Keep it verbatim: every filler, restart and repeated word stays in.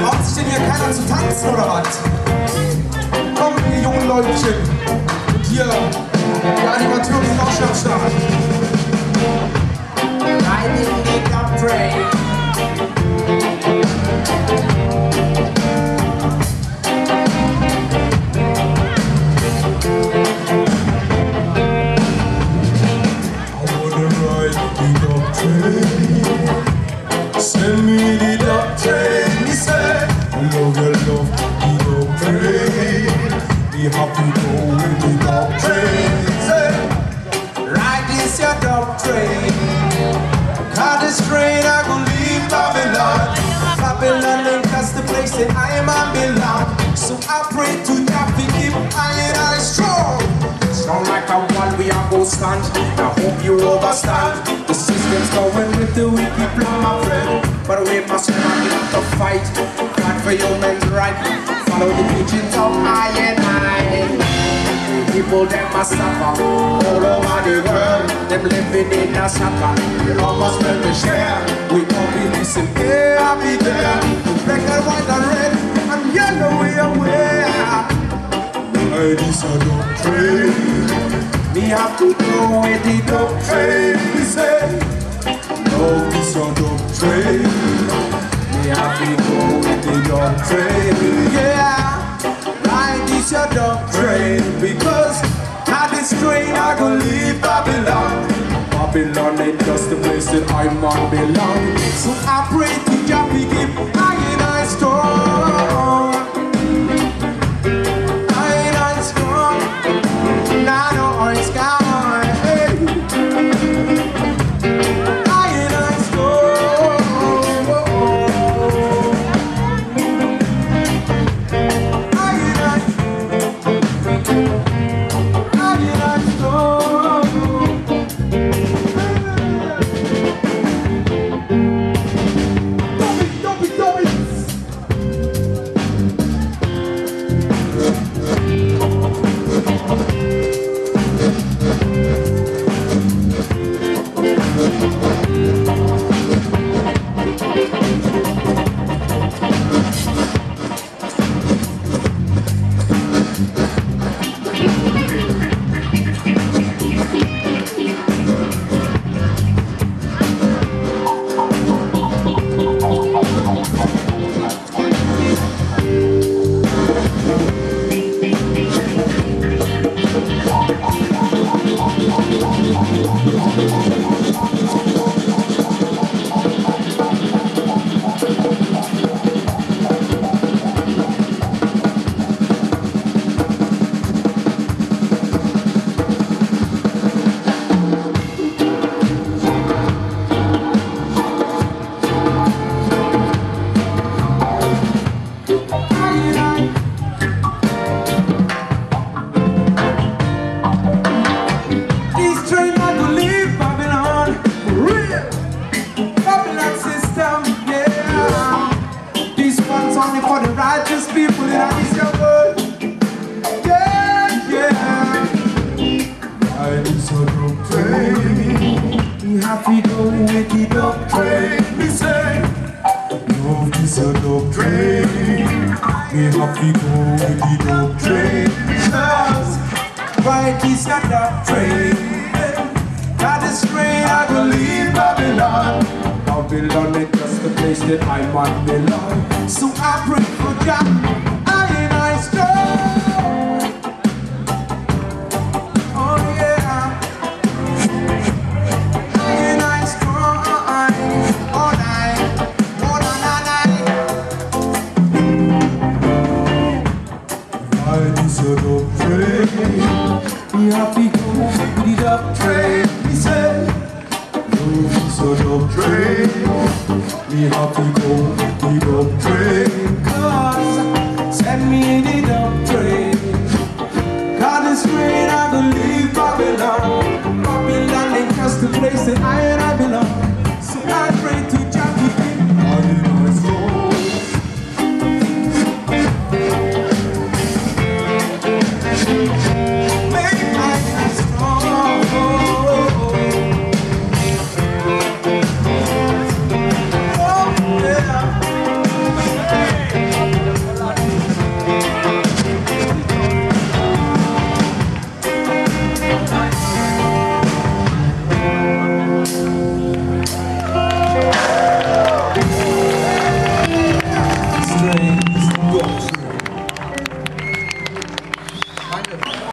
Braucht sich denn hier keiner zu tanzen oder was? Kommt, ihr jungen Leutchen. Und hier, die Animatoren sind auch schon am Start. Riding the DUBtrain. Send me the DUBtrain, he said. Love your love, the DUBtrain. Be happy go with the DUBtrain, he said. Ride this your DUBtrain. Cause this train I gon' leave Babylon. Babylon ain't that's the place that I am and belong. So I pray to God to keep I and I strong. Strong like a wall we are go stand. I hope you overstand. The system's going with the wicked plan, my friend. But we must not give the fight. Fight for human's right. Follow the teachings of I and I. People them must suffer all over the world. Them living in a sucker. We all must learn to share. We all be listen, yeah, I'll be there. Black and white and red and yellow we aware. Ride this a DUBtrain. Me have to go with the DUBtrain, He said. Love this a DUBtrain. me have to go with the DUBtrain. Yeah, ride this your DUBtrain. Because at this train I gon' leave Babylon. Babylon ain't just the place that I might belong. So I pray to Jah to keep I and I strong. I and I strong. Now no one's gone. Hey. I and I strong. I and I. I and I strong. Don't be, don't be, don't be. Righteous people in this world. Yeah, yeah. Ride this a DUBtrain. We have to go with the DUBtrain. He said. Love this a DUBtrain. We have to go with the DUBtrain. Cause right this your DUBtrain. Got this train I will leave Babylon. Babylon ain't just the place that I might belong. So I pray for God, I and I strong. Oh yeah, I and I strong. All night, all night, Ride this a DUBtrain. we have to go with the DUBtrain. He said, Love this a DUBtrain. We have to go with the DUBtrain. cause send me the DUBtrain. God is great, I believe Babylon. Babylon ain't just the place that I and I